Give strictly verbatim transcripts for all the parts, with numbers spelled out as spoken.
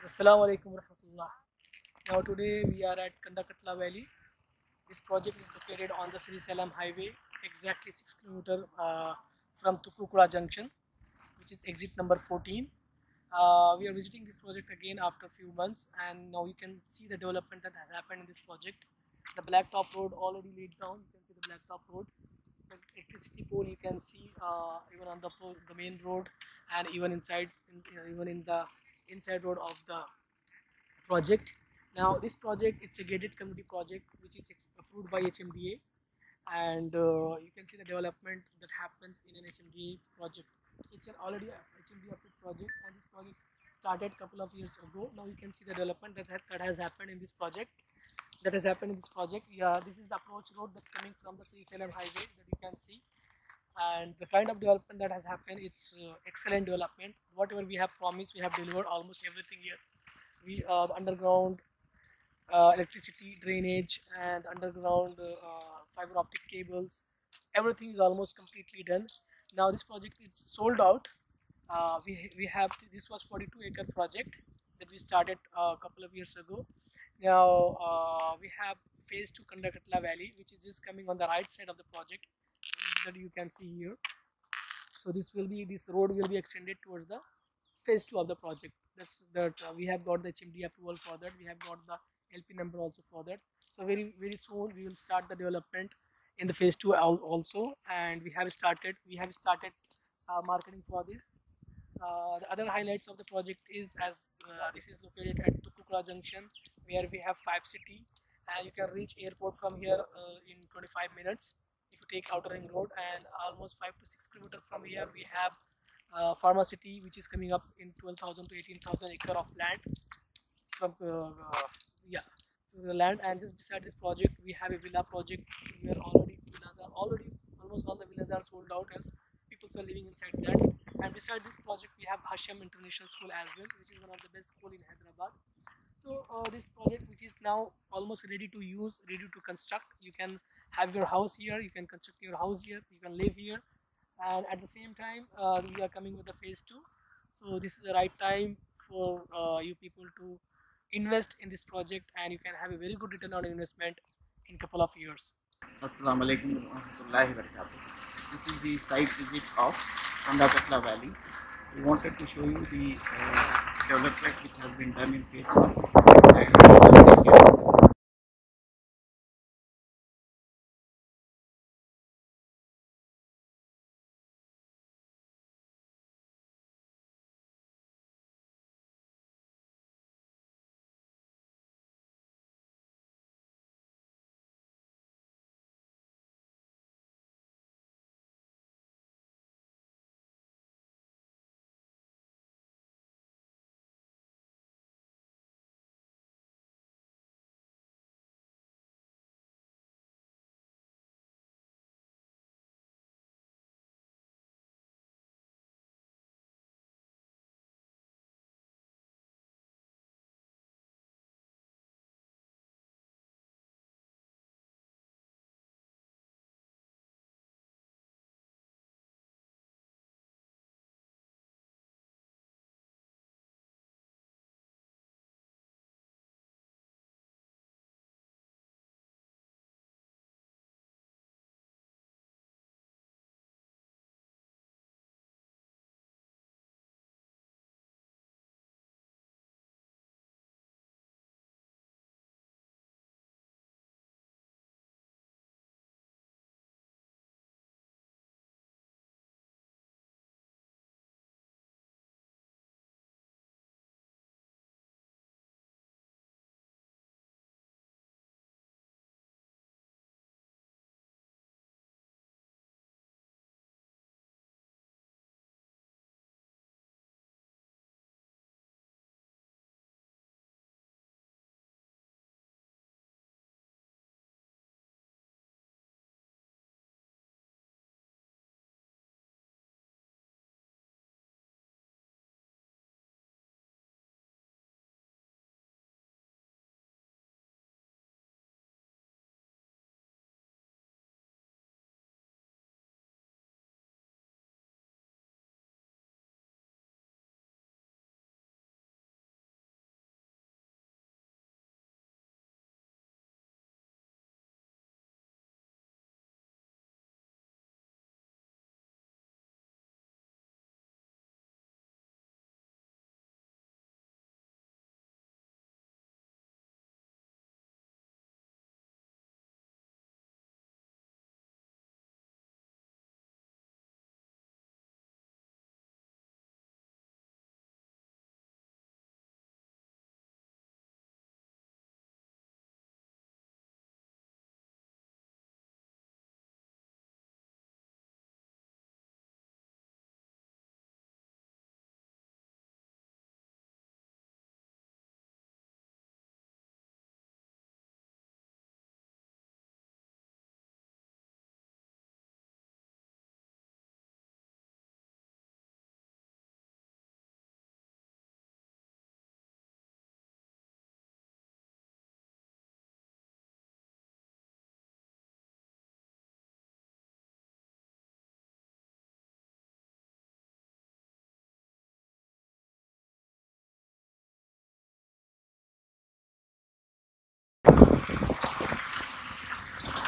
Assalamu alaikum warahmatullah. Now today we are at KANDAKATTA Valley. This project is located on the Srisailam highway, exactly six kilometers uh, from Tukkuguda junction, which is exit number fourteen. Uh, we are visiting this project again after a few months, and now you can see the development that has happened in this project. The blacktop road already laid down. You can see the blacktop road. The electricity pole you can see uh, even on the the main road, and even inside, in, even in the inside road of the project. Now this project, it's a gated community project which is approved by H M D A, and uh, you can see the development that happens in an H M D A project. So it's an already a H M D A approved project, and this project started a couple of years ago. Now you can see the development that has, that has happened in this project. That has happened in this project. Yeah, this is the approach road that's coming from the Sri Salem highway that you can see, and the kind of development that has happened, it's uh, excellent development. Whatever we have promised, we have delivered almost everything here. We uh, the underground uh, electricity, drainage, and underground uh, uh, fiber optic cables, everything is almost completely done. Now this project is sold out. Uh, we, we have this was forty-two acre project that we started uh, a couple of years ago. Now uh, we have phase two Kandakatla Valley, which is just coming on the right side of the project that you can see here. So this will be this road will be extended towards the phase two of the project. That's that uh, we have got the H M D approval for that. We have got the L P number also for that. So very very soon we will start the development in the phase two also, and we have started we have started uh, marketing for this. Uh, the other highlights of the project is, as uh, this is located at Tukkuguda junction, where we have five city, and you can reach airport from here uh, in twenty-five minutes if you take outer ring road, and almost five to six kilometers from here we have uh, pharma city, which is coming up in twelve thousand to eighteen thousand acre of land from uh, uh, yeah the land. And just beside this project we have a villa project where already villas are already almost all the villas are sold out, and people are living inside that. And beside this project we have Bhashyam International School as well, which is one of the best school in Hyderabad. So uh, this project, which is now almost ready to use, ready to construct, you can have your house here, you can construct your house here, you can live here. And at the same time uh, we are coming with the phase two. So this is the right time for uh, you people to invest in this project, and you can have a very good return on investment in couple of years. Assalamu alaikum warahmatullahi wabarakatuh. This is the site visit of KANDAKATTA Valley. We wanted to show you the uh, development which has been done in phase one. And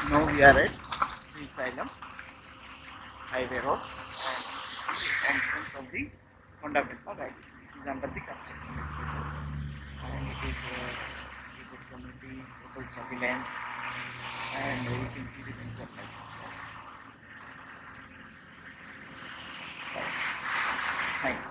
Now we are at Srisailam Highway Road, and entrance of the KANDAKATTA Valley, which is under the construction. And it is a gated community, total surveillance, and you can see the picture like this. Thank you.